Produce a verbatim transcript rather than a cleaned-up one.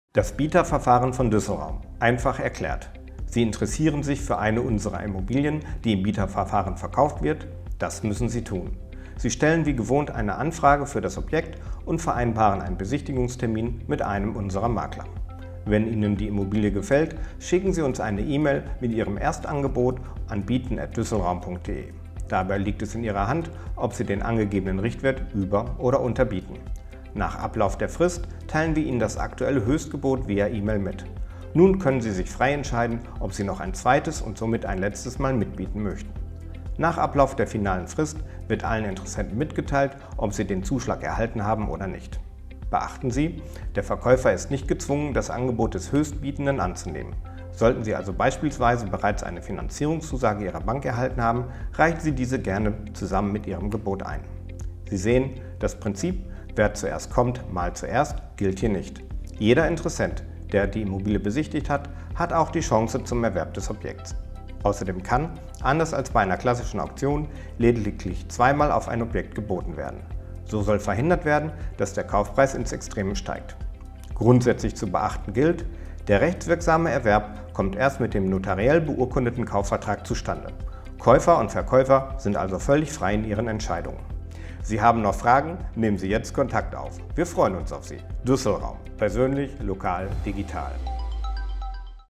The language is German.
Das Bieterverfahren von Düsselraum. Einfach erklärt. Sie interessieren sich für eine unserer Immobilien, die im Bieterverfahren verkauft wird? Das müssen Sie tun. Sie stellen wie gewohnt eine Anfrage für das Objekt und vereinbaren einen Besichtigungstermin mit einem unserer Makler. Wenn Ihnen die Immobilie gefällt, schicken Sie uns eine E-Mail mit Ihrem Erstangebot an bieten at düsselraum punkt de. Dabei liegt es in Ihrer Hand, ob Sie den angegebenen Richtwert über- oder unterbieten. Nach Ablauf der Frist teilen wir Ihnen das aktuelle Höchstgebot via E-Mail mit. Nun können Sie sich frei entscheiden, ob Sie noch ein zweites und somit ein letztes Mal mitbieten möchten. Nach Ablauf der finalen Frist wird allen Interessenten mitgeteilt, ob sie den Zuschlag erhalten haben oder nicht. Beachten Sie, der Verkäufer ist nicht gezwungen, das Angebot des Höchstbietenden anzunehmen. Sollten Sie also beispielsweise bereits eine Finanzierungszusage Ihrer Bank erhalten haben, reichen Sie diese gerne zusammen mit Ihrem Gebot ein. Sie sehen, das Prinzip wer zuerst kommt, mal zuerst, gilt hier nicht. Jeder Interessent, der die Immobilie besichtigt hat, hat auch die Chance zum Erwerb des Objekts. Außerdem kann, anders als bei einer klassischen Auktion, lediglich zweimal auf ein Objekt geboten werden. So soll verhindert werden, dass der Kaufpreis ins Extreme steigt. Grundsätzlich zu beachten gilt, der rechtswirksame Erwerb kommt erst mit dem notariell beurkundeten Kaufvertrag zustande. Käufer und Verkäufer sind also völlig frei in ihren Entscheidungen. Sie haben noch Fragen? Nehmen Sie jetzt Kontakt auf. Wir freuen uns auf Sie. Düsselraum. Persönlich, lokal, digital.